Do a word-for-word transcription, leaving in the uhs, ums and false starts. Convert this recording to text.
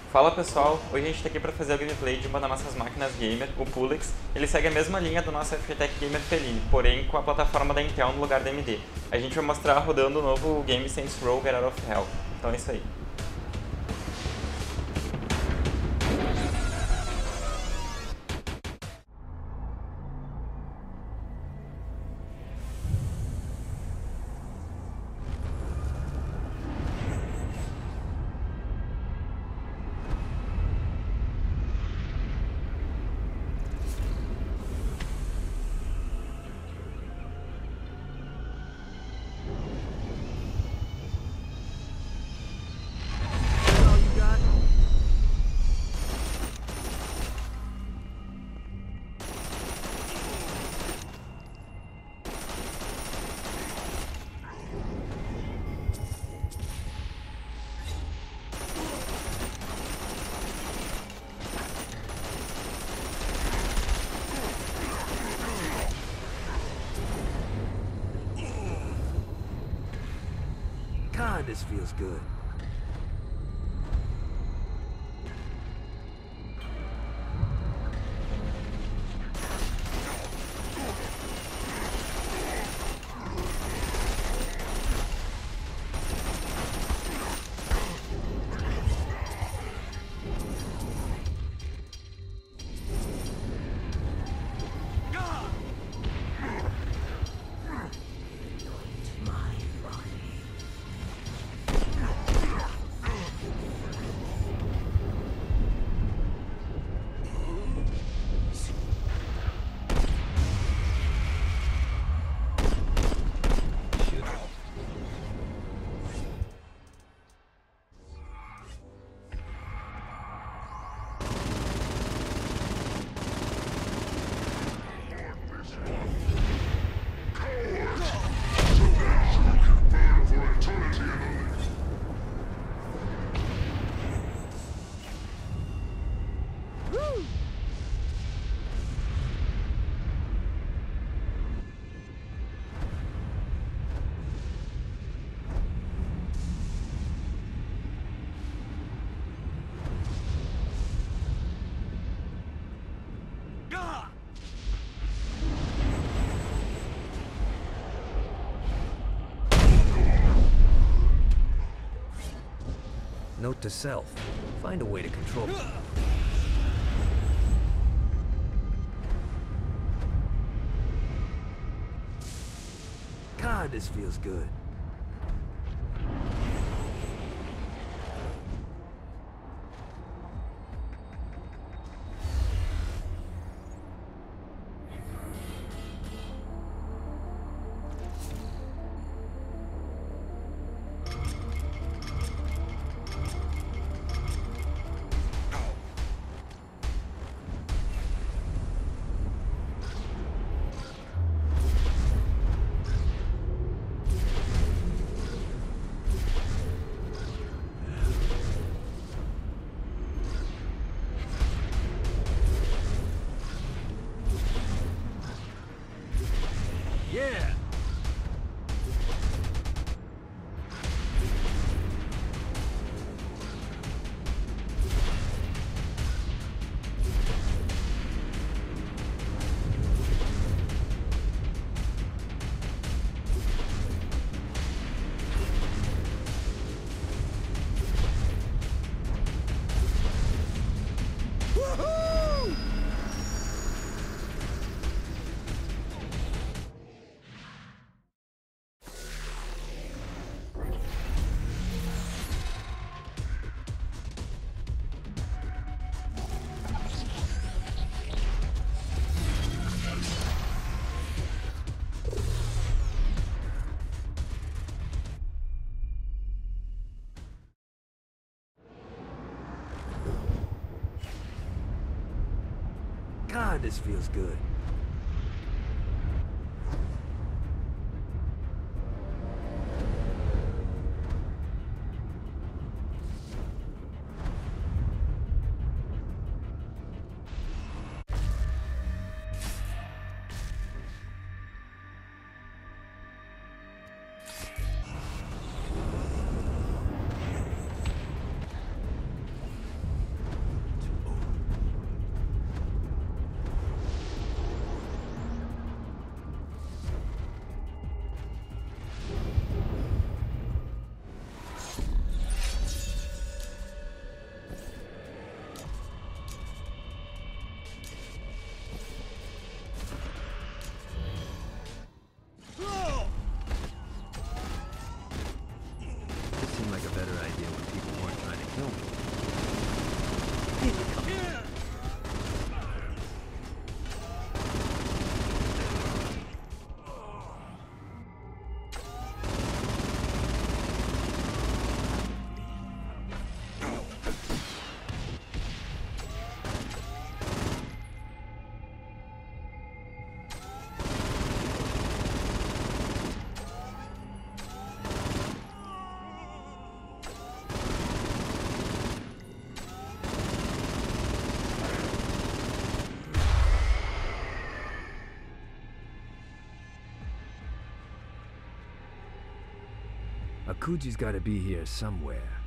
Fala pessoal, hoje a gente está aqui para fazer o gameplay de uma das nossas máquinas gamer, o Pulex. Ele segue a mesma linha do nosso F G Tech Gamer Felini, porém com a plataforma da Intel no lugar da A M D. A gente vai mostrar rodando o novo game Saints Row Get Out of Hell. Então é isso aí. God, this feels good. Note to self, find a way to control it. God, this feels good. Yeah! God, this feels good. Akuji's gotta be here somewhere.